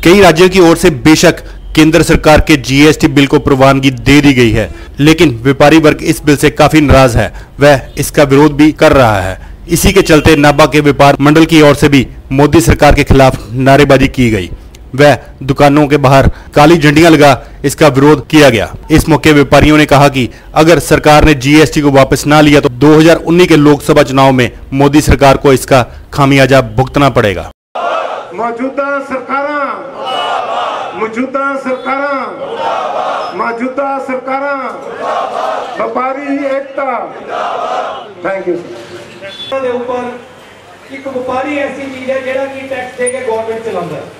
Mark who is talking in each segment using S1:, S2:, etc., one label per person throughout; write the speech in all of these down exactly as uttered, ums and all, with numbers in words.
S1: कई राज्यों की ओर से बेशक केंद्र सरकार के जीएसटी बिल को प्रवानगी दे दी गई है, लेकिन व्यापारी वर्ग इस बिल से काफी नाराज है। वह इसका विरोध भी कर रहा है। इसी के चलते नाभा के व्यापार मंडल की ओर से भी मोदी सरकार के खिलाफ नारेबाजी की गई। वह दुकानों के बाहर काली झंडियां लगा इसका विरोध किया गया। इस मौके व्यापारियों ने कहा कि अगर सरकार ने जीएसटी को वापस ना लिया तो दो हज़ार उन्नीस के लोकसभा चुनाव में मोदी सरकार को इसका खामियाजा भुगतना पड़ेगा।
S2: मौजूदा सरकारां मौजूदा सरकारां मौजूदा सरकारां व्यापारी एकता। Thank you.
S3: ਦੇ ਉੱਪਰ ਇੱਕ ਵਪਾਰੀ ਐਸੀ ਚੀਜ਼ ਹੈ ਜਿਹੜਾ ਕਿ ਟੈਕਸ ਦੇ ਕੇ ਗਵਰਨਮੈਂਟ ਚਲਾਉਂਦਾ ਹੈ।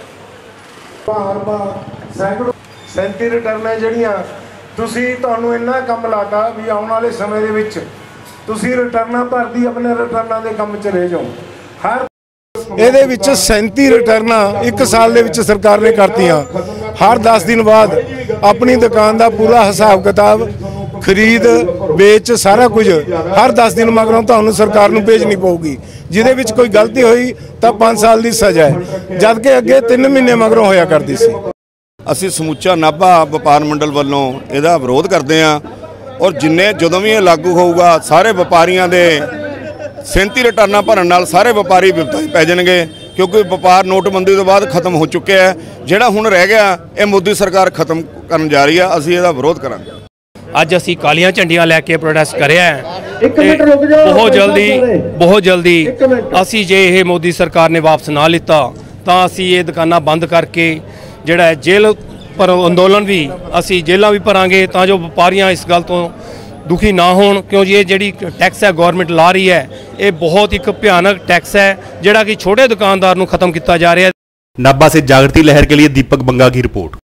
S2: ਬਾਰ-ਬਾਰ ਸੈਂਕੜੋ ਸੈਂਤੀ ਰਿਟਰਨ ਹੈ ਜਿਹੜੀਆਂ ਤੁਸੀਂ ਤੁਹਾਨੂੰ ਇੰਨਾ ਕੰਮ ਲਾਤਾ ਵੀ ਆਉਣ ਵਾਲੇ ਸਮੇਂ ਦੇ ਵਿੱਚ ਤੁਸੀਂ ਰਿਟਰਨਾਂ ਭਰਦੀ ਆਪਣੇ ਰਿਟਰਨਾਂ ਦੇ ਕੰਮ 'ਚ ਰਹਿ ਜਾਓ। ਹਰ ਇਹਦੇ ਵਿੱਚ ਸੈਂਤੀ ਰਿਟਰਨਾਂ ਇੱਕ ਸਾਲ ਦੇ ਵਿੱਚ ਸਰਕਾਰ ਨੇ ਕਰਤੀਆਂ। ਹਰ दस दिन बाद अपनी दुकान का पूरा हिसाब किताब खरीद बेच सारा कुछ हर दस दिन मगरों तुहानूं सरकार नूं भेजनी पऊगी। जिहदे विच कोई गलती हुई तो पाँच साल की सज़ा है, जबकि अगे तीन महीने मगरों होया करती सी।
S4: ਅਸੀਂ ਸਮੁੱਚਾ ਨਾਭਾ ਵਪਾਰ ਮੰਡਲ ਵੱਲੋਂ ਇਹਦਾ ਵਿਰੋਧ ਕਰਦੇ ਹਾਂ ਔਰ ਜਿੰਨੇ ਜਦੋਂ ਵੀ ਇਹ ਲਾਗੂ ਹੋਊਗਾ ਸਾਰੇ ਵਪਾਰੀਆਂ ਦੇ ਸੈਂਤੀ ਰਿਟਰਨਾਂ ਭਰਨ ਨਾਲ ਸਾਰੇ ਵਪਾਰੀ ਵਿਪਤਾ ਪੈ ਜਾਣਗੇ, क्योंकि व्यापार नोटबंदी तो बाद खत्म हो चुके हैं। जिहड़ा हुण रह गया ये मोदी सरकार खत्म करन जा रही है। असीं इहदा विरोध करांगे।
S5: अज असीं कालियां झंडियां लैके प्रोटेस्ट करिया है। बहुत जल्दी बहुत जल्दी असीं जे ये मोदी सरकार ने वापस ना लिता तो असीं ये दुकानां बंद करके जिहड़ा जेल पर अंदोलन भी असीं जेलां भी भरांगे तां जो व्यापारियां इस गल तो दुखी ना होण, क्यों ये जी टैक्स है गवर्नमेंट ला रही है ये बहुत एक भयानक टैक्स है जिहड़ा कि छोटे दुकानदार नूं खत्म किया जा रहा है।
S1: नाभा से जागृति लहर के लिए दीपक बंगा की रिपोर्ट।